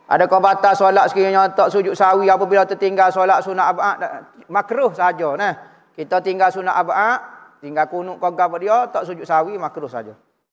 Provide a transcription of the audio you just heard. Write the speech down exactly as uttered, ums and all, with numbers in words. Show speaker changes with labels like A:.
A: Adakah batal solat sekiranya tak sujud sawi apabila tertinggal solat sunat ab'ad? Makruh saja nah. Kita tinggal sunat ab'ad, tinggal kunut qagab dia, tak sujud sawi makruh saja.